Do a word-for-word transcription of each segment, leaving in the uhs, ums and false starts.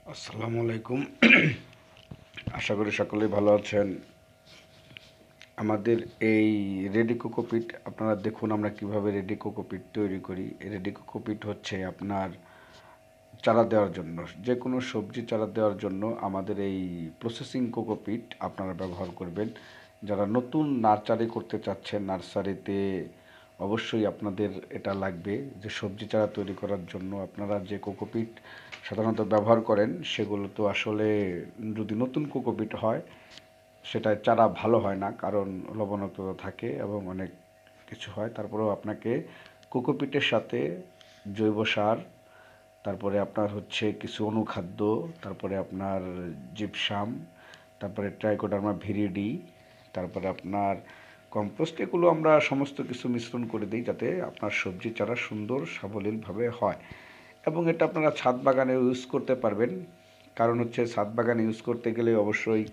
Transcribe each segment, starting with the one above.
আসসালামু আলাইকুম। আশা করি সকলেই ভালো আছেন। আমাদের এই রেডি কোকোপিট আপনারা দেখুন আমরা কিভাবে রেডি কোকোপিট তৈরি করি। রেডি কোকোপিট হচ্ছে আপনার চারা দেওয়ার জন্য, যে কোনো সবজি চারা দেওয়ার জন্য আমাদের এই প্রসেসিং কোকোপিট আপনারা ব্যবহার করবেন। যারা নতুন নার্সারি করতে চাচ্ছেন, নার্সারিতে অবশ্যই আপনাদের এটা লাগবে, যে সবজি চারা তৈরি করার জন্য আপনারা যে কোকোপিট সাধারণত ব্যবহার করেন সেগুলো তো আসলে যদি নতুন কোকোপিট হয় সেটা চারা ভালো হয় না, কারণ লবণাক্ততা থাকে এবং অনেক কিছু হয়। তারপরেও আপনাকে কোকোপিটের সাথে জৈব সার, তারপরে আপনার হচ্ছে কিছু অনুখাদ্য, তারপরে আপনার জিপসাম, তারপরে ট্রাইকোডার্মা ভিরিডি, তারপরে আপনার কম্পোস্ট, এগুলো আমরা সমস্ত কিছু মিশ্রণ করে দিই যাতে আপনার সবজি চারা সুন্দর সাবলীলভাবে হয়। এবং এটা আপনারা ছাদ বাগানে ইউজ করতে পারবেন, কারণ হচ্ছে ছাদ বাগানে ইউজ করতে গেলে অবশ্যই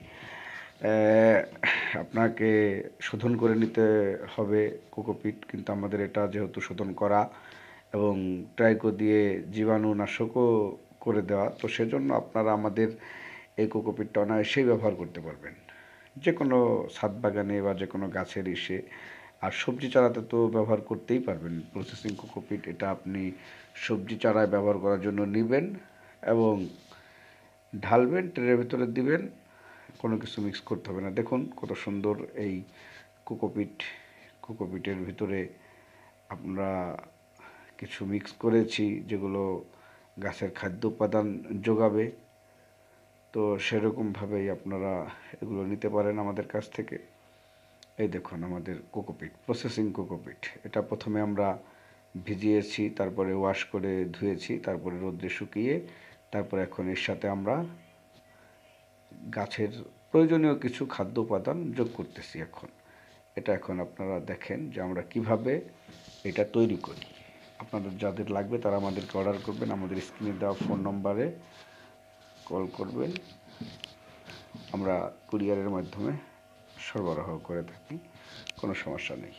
আপনাকে শোধন করে নিতে হবে কোকোপিট, কিন্তু আমাদের এটা যেহেতু শোধন করা এবং ট্রাইকো দিয়ে জীবাণুনাশকও করে দেওয়া, তো সেজন্য আপনারা আমাদের এই কোকোপিটটা অনায়াসেই ব্যবহার করতে পারবেন যে কোনো ছাদ বাগানে বা যে কোনো গাছের ইসে। আর সবজি চারাতে তো ব্যবহার করতেই পারবেন প্রসেসিং কোকোপিট। এটা আপনি সবজি চারায় ব্যবহার করার জন্য নেবেন এবং ঢালবেন, ট্রের ভিতরে দিবেন, কোনো কিছু মিক্স করতে হবে না। দেখুন কত সুন্দর এই কোকোপিট। কোকোপিটের ভিতরে আমরা কিছু মিক্স করেছি যেগুলো গাছের খাদ্য উপাদান যোগাবে, তো সেরকমভাবেই আপনারা এগুলো নিতে পারেন আমাদের কাছ থেকে। এই দেখুন আমাদের কোকোপিট, প্রসেসিং কোকোপিট। এটা প্রথমে আমরা ভিজিয়েছি, তারপরে ওয়াশ করে ধুয়েছি, তারপরে রোদ্রে শুকিয়ে, তারপরে এখন এর সাথে আমরা গাছের প্রয়োজনীয় কিছু খাদ্য উপাদান যোগ করতেছি। এখন এটা এখন আপনারা দেখেন যে আমরা কিভাবে এটা তৈরি করি। আপনাদের যাদের লাগবে তারা আমাদেরকে অর্ডার করবেন, আমাদের স্ক্রিনে দেওয়া ফোন নম্বরে কল করবেন, আমরা কুরিয়ারের মাধ্যমে সরবরাহ করে থাকি, কোনো সমস্যা নেই।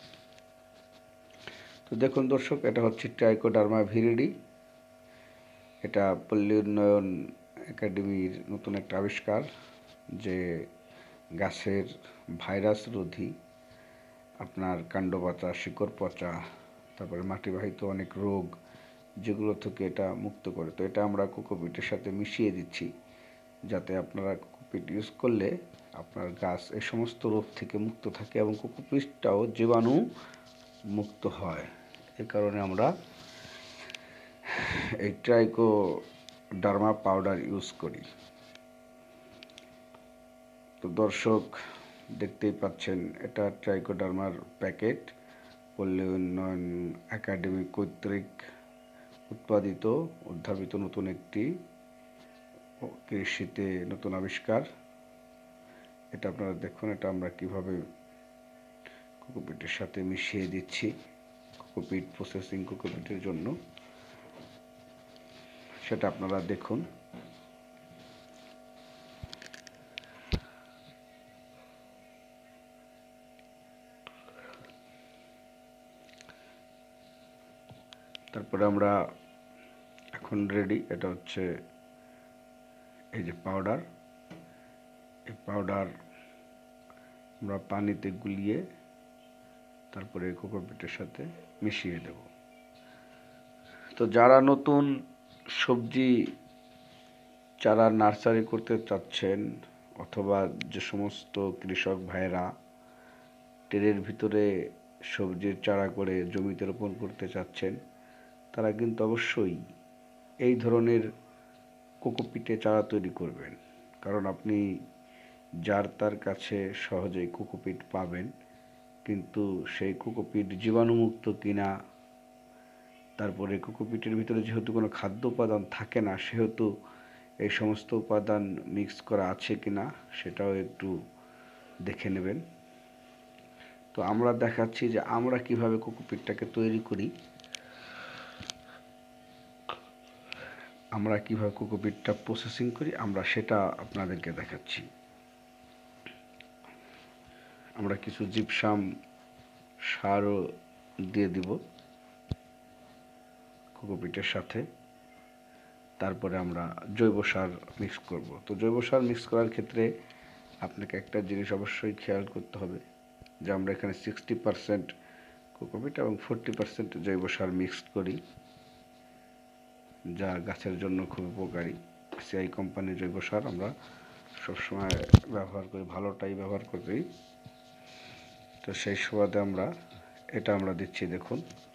তো দেখুন দর্শক, এটা হচ্ছে ট্রাইকোডার্মা ভিরিডি। এটা পল্লী উন্নয়ন একাডেমির নতুন একটা আবিষ্কার, যে গাছের ভাইরাস রোধী, আপনার কাণ্ড পচা, শিকড় পচা, তারপরে মাটিবাহিত অনেক রোগ, যেগুলো থেকে এটা মুক্ত করে। তো এটা আমরা কোকোপিটের সাথে মিশিয়ে দিচ্ছি যাতে আপনারা কোকোপিট ইউজ করলে আপনার গাছ এই সমস্ত রোগ থেকে মুক্ত থাকে এবং কোকোপিটটাও জীবাণু মুক্ত হয়। এ কারণে আমরা এই ট্রাইকোডার্মা পাউডার ইউজ করি। তো দর্শক দেখতেই পাচ্ছেন, এটা ট্রাইকোডার্মার প্যাকেট, পল্লী উন্নয়ন একাডেমি কর্তৃক উৎপাদিত উদ্ভাবিত নতুন একটি কৃষিতে নতুন আবিষ্কার। এটা আপনারা দেখুন, এটা আমরা কিভাবে কোকোপিটের সাথে মিশিয়ে দিচ্ছি কোকোপিট প্রসেসিং কোকোপিটের জন্য, সেটা আপনারা দেখুন। তারপরে আমরা এখন রেডি। এটা হচ্ছে এই যে পাউডার, এই পাউডার আমরা পানিতে গুলিয়ে তারপরে কোকোপিটের সাথে মিশিয়ে দেব। তো যারা নতুন সবজি চারা নার্সারি করতে চাচ্ছেন, অথবা যে সমস্ত কৃষক ভাইরা ট্রের ভিতরে সবজির চারা করে জমিতে রোপণ করতে চাচ্ছেন, তারা কিন্তু অবশ্যই এই ধরনের কোকোপিটে চারা তৈরি করবেন, কারণ আপনি যার তার কাছে সহজেই কোকোপিট পাবেন, কিন্তু সেই কোকোপিট জীবাণুমুক্ত কিনা, তারপরে কোকোপিটের ভিতরে যেহেতু কোনো খাদ্য উপাদান থাকে না, সেহেতু এই সমস্ত উপাদান মিক্স করা আছে কিনা সেটাও একটু দেখে নেবেন। তো আমরা দেখাচ্ছি যে আমরা কিভাবে কোকোপিটটাকে তৈরি করি, আমরা কিভাবে কোকোপিটটা প্রসেসিং করি, আমরা সেটা আপনাদেরকে দেখাচ্ছি। আমরা কিছু জিপসাম সারও দিয়ে দিব কোকোপিটের সাথে। তারপরে আমরা জৈব সার মিক্স করব। তো জৈব সার মিক্স করার ক্ষেত্রে আপনাকে একটা জিনিস অবশ্যই খেয়াল করতে হবে যে আমরা এখানে সিক্সটি পারসেন্ট কোকোপিট এবং ফোরটি পারসেন্ট জৈব সার মিক্সড করি, যা গাছের জন্য খুব উপকারী। সিআই কোম্পানির জৈব সার আমরা সবসময় ব্যবহার করি, ভালোটাই ব্যবহার করি। তো সেই সুবাদে আমরা এটা আমরা দিচ্ছি, দেখুন